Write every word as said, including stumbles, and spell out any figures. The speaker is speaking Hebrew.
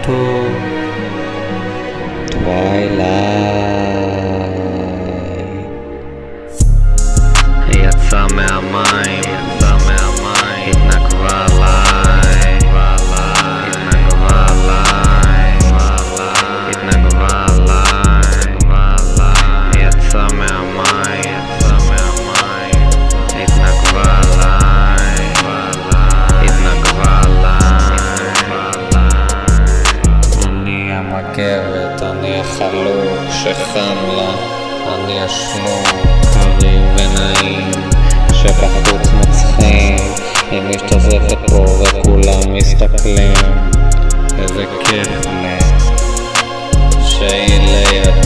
איפה טווילייט יצא מהמים, יצא מהמים, התנקבה עליי, התנקבה עליי, התנקבה עליי, יצא מהמים, יצא מהמים, התנקבה עליי, התנקבה עליי. אני המגבת, אני החלוק שחם לה, אני השלוק קריא ונעים שבחוץ מצחים, היא משתזפת פה וכולם מסתכלים, איזה כיף לי שהיא לידי.